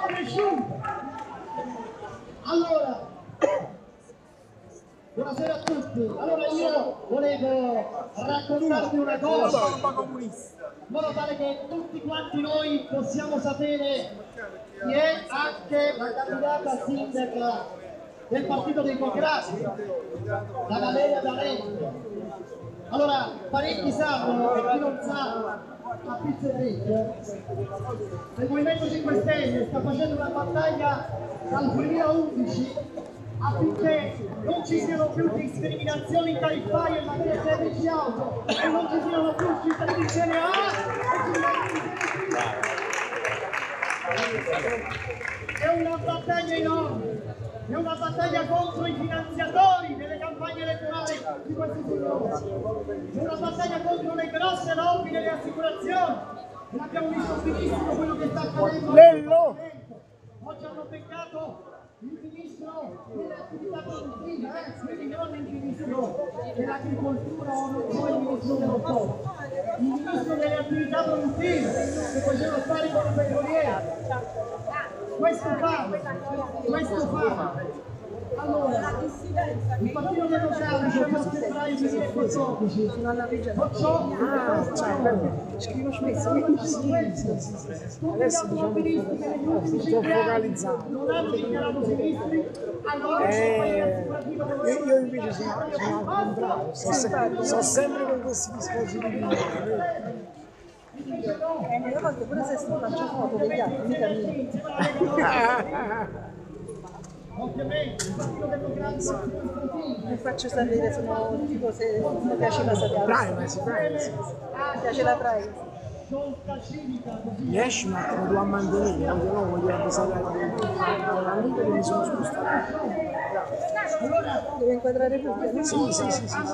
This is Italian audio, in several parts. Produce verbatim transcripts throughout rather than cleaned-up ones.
cresciuto. Allora, buonasera a tutti. Allora io volevo raccontarvi una cosa, in modo tale che tutti quanti noi possiamo sapere chi è anche la candidata sindaca del Partito Democratico, la Valeria D'Alessio. Allora, parecchi sanno, e chi non sa, a Pizzerecchio, il Movimento cinque Stelle sta facendo una battaglia dal duemilaundici affinché non ci siano più discriminazioni tariffarie in materia di servizi auto e non ci siano più cittadini di serie A e cittadini. È una battaglia enorme, è una battaglia contro i finanziatori delle campagne elettorali di questi signori, è una battaglia contro le grosse lobby delle assicurazioni. E abbiamo visto benissimo quello che sta accadendo. Lello. Oggi hanno beccato il ministro delle attività produttive, eh? Quindi non il ministro dell'agricoltura o non so il ministro dello sport, il ministro delle attività produttive che faceva stare con i petrolieri. Questo fa, questo fa. Allora, il Partito Democratico il febbraio duemilaquattordici fino alla legge facciò scrivo spesso adesso diciamo sto focalizzato, non hanno dichiarato sinistri, allora io, io invece sono, sono al contrario, sto, se, sto sempre con questi dispositivi. Eh, nelle volte pure se sto faccio foto degli altri, mica mia. Ovviamente, il Partito Democratico mi faccio sapere, sono tipo se mi piace la sapere. Privacy, privacy. Mi piace la privacy. Riesci un attimo tu a mantenere, anche no, voglio avvisare all'amico che mi sono spostato. Devo inquadrare tutto? Sì, sì, sì, sì.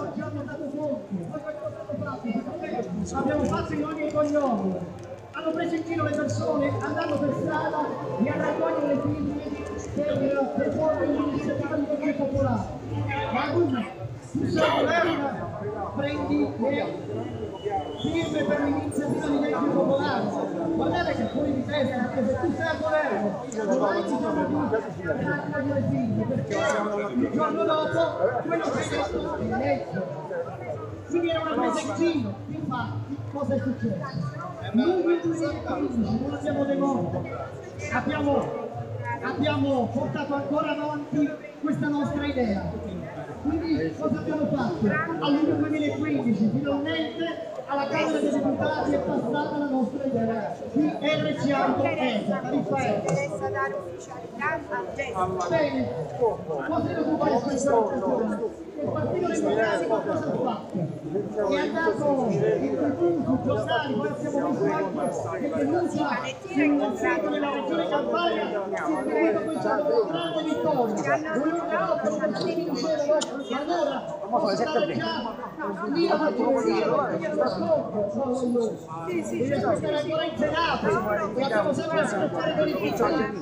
Abbiamo fatto i nomi e i cognomi, hanno preso in giro le persone andando per strada e a raccogliere le firme per proporre l'iniziativa di governo popolare. Ma tu, tu sei governo, prendi le firme per l'iniziativa di governo popolare. Guardate che fuori di testa, perché se tu sei al governo, non hai bisogno di raccogliere le firme, perché il giorno dopo quello che hai detto è letto. Quindi era una presa in giro. Infatti, cosa è successo? Noi nel duemilaquindici non abbiamo devolto, abbiamo, abbiamo portato ancora avanti questa nostra idea. Quindi cosa abbiamo fatto? A luglio duemilaquindici finalmente alla Camera dei Deputati è passata la nostra idea di R C Auto ESA, tariffa ESA. Interessa dare ufficialità al gesto. Bene, cosa è dovuto fare questo? Il Partito Democratico cosa ha fatto? È andato in tv, su giornali, poi abbiamo visto anche che denuncia sul consiglio della regione Campania si è venuto questa grande vittoria. Volevo che non si diceva, e allora posso stare già lì la mattina, sì, sì, devi aspettare ancora in Senato, e abbiamo sempre aspettare per i piccoli.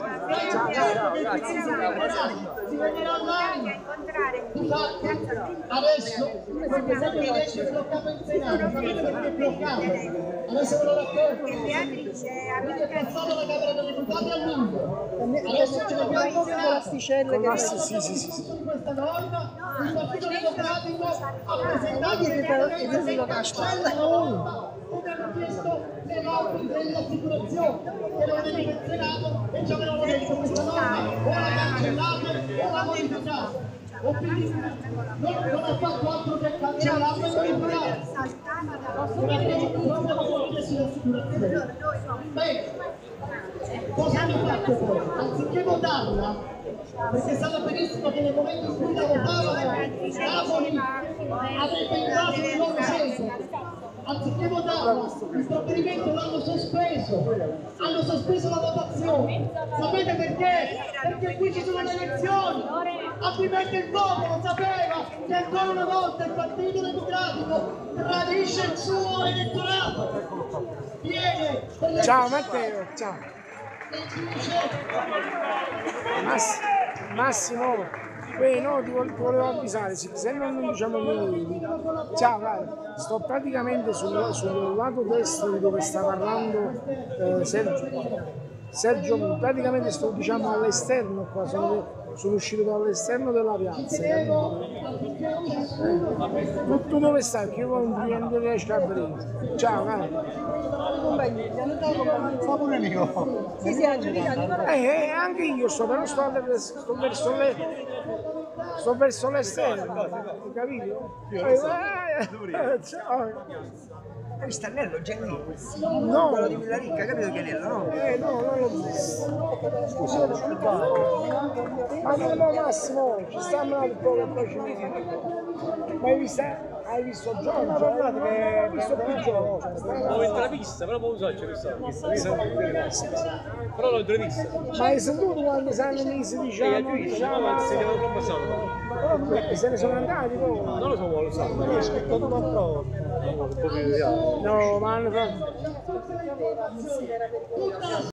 Si venderà online. Adesso quel disegno di legge è bloccato in Senato, sapete perché è bloccato? Adesso ve lo racconto. Quindi è passato la Camera dei Deputati a luglio. Adesso ce l'abbiamo con l'asticella che sì, sì, sì, sì. Su questa norma il Partito Democratico ha presentato una norma come hanno chiesto le lobby delle assicurazioni che lo venuto in Senato e ci avevano detto questa norma o la cancellate o la modificate. O quindi non, non ha fatto altro che cancellare e modificare. Proprio dopo chiesto l'assicurazione. Bene, cosa hanno fatto poi? Anziché votarla, perché sanno benissimo che nel momento in cui la votavano Napoli avrebbe invaso il loro senso. Anziché votarla, il provvedimento l'hanno sospeso, hanno sospeso la votazione. Sapete perché? Perché qui ci sono le elezioni, altrimenti il popolo sapeva che ancora una volta il Partito Democratico tradisce il suo elettorato. Viene delle... Ciao Matteo, ciao. Mass Massimo, beh, no, ti volevo avvisare, se non diciamo niente. Ciao, guarda, sto praticamente sul, sul lato destro di dove sta parlando eh, Sergio. Sergio, praticamente sto diciamo all'esterno qua, sono, sono uscito dall'esterno della piazza. Eh? Tu, tu dove stai? Che io non ti riesco a vedere. Ciao, cara. Fa pure io. Sì, sì, Angelina. Eh, eh, anche io sto, però sto, alle- sto verso le. Sto verso l'esterno, hai capito? Eh, eh, ciao. Hai visto Annello già lì? No, Quello di Villaricca, capito che Annello, no? eh, no, non l'ho visto. Scusa, ma no, no, Massimo, ci stiamo un po' che poi ci vediamo. Ma hai visto, hai visto Giorgio? Hai visto più Giorgio? L'ho intravista, però non so se questa. Però l'ho intravista. Ma hai sentito quando sanno mesi E diciamo? a Giudice, no, se ne troppo sanno. E se ne sono andati poi? Non lo so, lo so. No, ma hanno fatto.